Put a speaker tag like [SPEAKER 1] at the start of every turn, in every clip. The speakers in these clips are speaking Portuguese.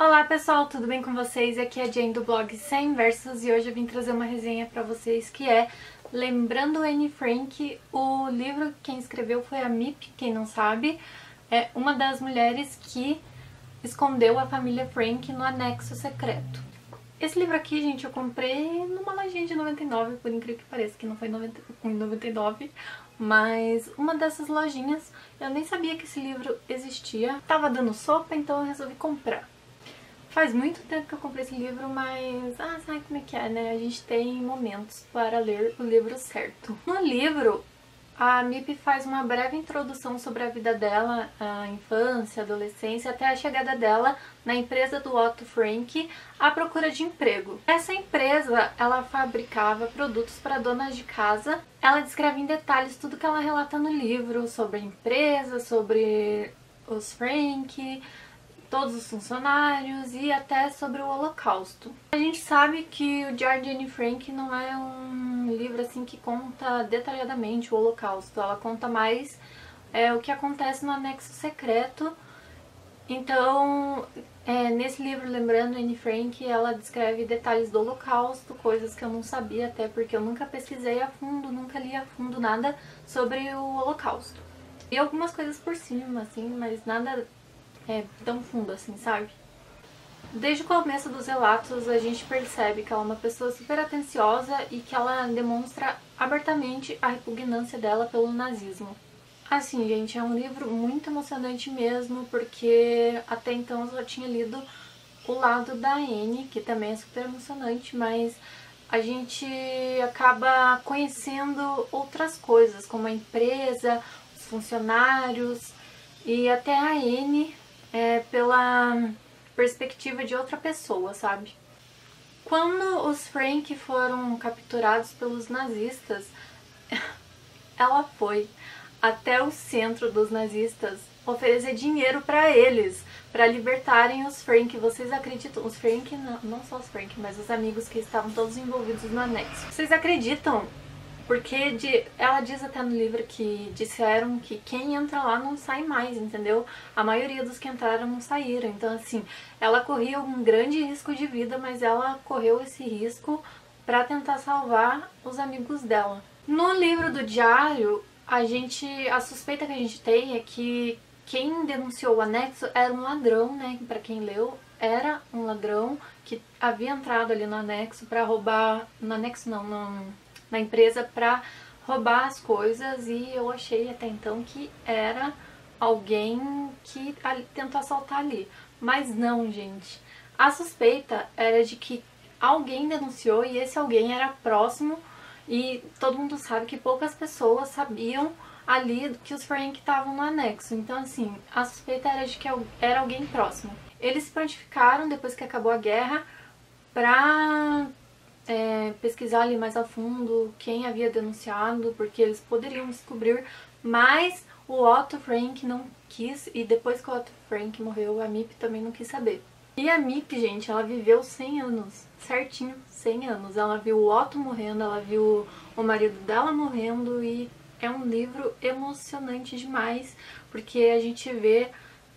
[SPEAKER 1] Olá pessoal, tudo bem com vocês? Aqui é a Jane do blog Sem Versos e hoje eu vim trazer uma resenha pra vocês que é Lembrando Anne Frank. O livro quem escreveu foi a Miep, quem não sabe, é uma das mulheres que escondeu a família Frank no anexo secreto. Esse livro aqui, gente, eu comprei numa lojinha de 99, por incrível que pareça, que não foi em 99, mas uma dessas lojinhas, eu nem sabia que esse livro existia. Tava dando sopa, então eu resolvi comprar. Faz muito tempo que eu comprei esse livro, mas sabe como é que é, né? A gente tem momentos para ler o livro certo. No livro, a Miep faz uma breve introdução sobre a vida dela, a infância, a adolescência, até a chegada dela na empresa do Otto Frank à procura de emprego. Essa empresa, ela fabricava produtos para donas de casa. Ela descreve em detalhes tudo que ela relata no livro, sobre a empresa, sobre os Frank, todos os funcionários e até sobre o Holocausto. A gente sabe que o Diário de Anne Frank não é um livro assim que conta detalhadamente o Holocausto, ela conta mais o que acontece no anexo secreto. Então, nesse livro, lembrando Anne Frank, ela descreve detalhes do Holocausto, coisas que eu não sabia, até porque eu nunca pesquisei a fundo, nunca li a fundo nada sobre o Holocausto. E algumas coisas por cima, assim, mas nada tão fundo assim, sabe? Desde o começo dos relatos a gente percebe que ela é uma pessoa super atenciosa e que ela demonstra abertamente a repugnância dela pelo nazismo. Assim, gente, é um livro muito emocionante mesmo, porque até então eu só tinha lido o lado da Anne, que também é super emocionante, mas a gente acaba conhecendo outras coisas, como a empresa, os funcionários e até a Anne pela perspectiva de outra pessoa, sabe? Quando os Frank foram capturados pelos nazistas, ela foi até o centro dos nazistas oferecer dinheiro pra eles, pra libertarem os Frank. Vocês acreditam? Os Frank, não só os Frank, mas os amigos que estavam todos envolvidos no anexo. Vocês acreditam? Porque ela diz até no livro que disseram que quem entra lá não sai mais, entendeu? A maioria dos que entraram não saíram. Então, assim, ela corria um grande risco de vida, mas ela correu esse risco pra tentar salvar os amigos dela. No livro do diário, a suspeita que a gente tem é que quem denunciou o anexo era um ladrão, né? Pra quem leu, era um ladrão que havia entrado ali no anexo pra roubar... No anexo não, na empresa pra roubar as coisas, e eu achei até então que era alguém que tentou assaltar ali. Mas não, gente. A suspeita era de que alguém denunciou e esse alguém era próximo, e todo mundo sabe que poucas pessoas sabiam ali que os Frank estavam no anexo. Então, assim, a suspeita era de que era alguém próximo. Eles se prontificaram, depois que acabou a guerra, pra pesquisar ali mais a fundo quem havia denunciado, porque eles poderiam descobrir, mas o Otto Frank não quis, e depois que o Otto Frank morreu, a Miep também não quis saber. E a Miep, gente, ela viveu 100 anos, certinho, 100 anos. Ela viu o Otto morrendo, ela viu o marido dela morrendo, e é um livro emocionante demais, porque a gente vê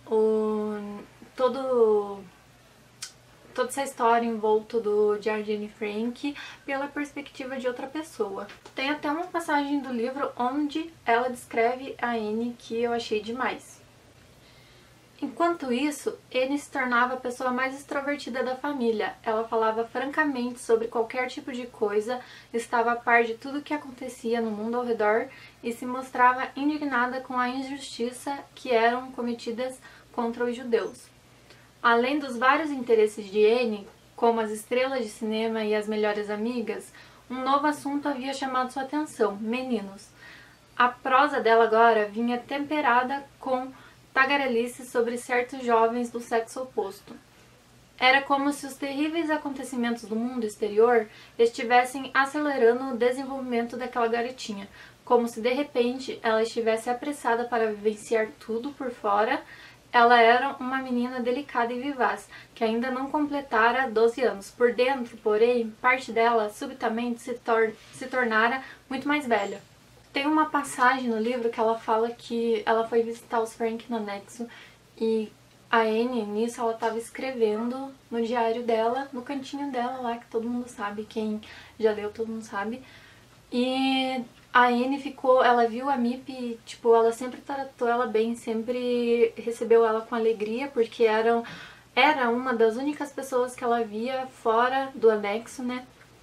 [SPEAKER 1] toda essa história em volta do Diário de Anne Frank pela perspectiva de outra pessoa. Tem até uma passagem do livro onde ela descreve a Anne que eu achei demais. Enquanto isso, Anne se tornava a pessoa mais extrovertida da família. Ela falava francamente sobre qualquer tipo de coisa, estava a par de tudo o que acontecia no mundo ao redor e se mostrava indignada com a injustiça que eram cometidas contra os judeus. Além dos vários interesses de Anne, como as estrelas de cinema e as melhores amigas, um novo assunto havia chamado sua atenção: meninos. A prosa dela agora vinha temperada com tagarelices sobre certos jovens do sexo oposto. Era como se os terríveis acontecimentos do mundo exterior estivessem acelerando o desenvolvimento daquela garotinha, como se de repente ela estivesse apressada para vivenciar tudo por fora. Ela era uma menina delicada e vivaz, que ainda não completara 12 anos. Por dentro, porém, parte dela subitamente se tornara muito mais velha. Tem uma passagem no livro que ela fala que ela foi visitar os Frank no anexo e A Anne, nisso, ela tava escrevendo no diário dela, no cantinho dela lá, que todo mundo sabe, quem já leu, todo mundo sabe. E a Anne ficou, ela viu a Mip, tipo, ela sempre tratou ela bem, sempre recebeu ela com alegria, porque era uma das únicas pessoas que ela via fora do anexo, né?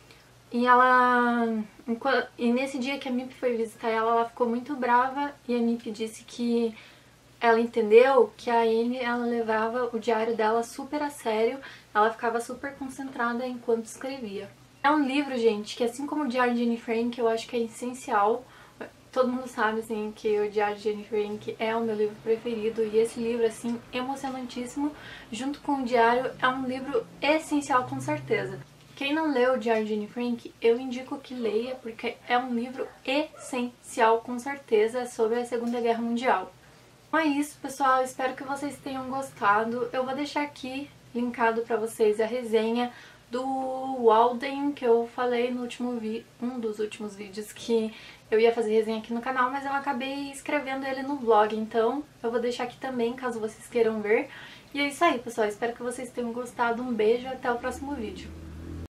[SPEAKER 1] E nesse dia que a Mip foi visitar ela, ela ficou muito brava e a Mip disse que ela entendeu que a Anne, ela levava o diário dela super a sério, ela ficava super concentrada enquanto escrevia. É um livro, gente, que assim como o Diário de Anne Frank, eu acho que é essencial. Todo mundo sabe, assim, que o Diário de Anne Frank é o meu livro preferido e esse livro, assim, emocionantíssimo, junto com o diário, é um livro essencial com certeza. Quem não leu o Diário de Anne Frank, eu indico que leia, porque é um livro essencial com certeza sobre a Segunda Guerra Mundial. Então é isso, pessoal, espero que vocês tenham gostado. Eu vou deixar aqui linkado pra vocês a resenha do Walden, que eu falei no um dos últimos vídeos que eu ia fazer resenha aqui no canal, mas eu acabei escrevendo ele no vlog, então eu vou deixar aqui também, caso vocês queiram ver. E é isso aí, pessoal, espero que vocês tenham gostado, um beijo e até o próximo vídeo.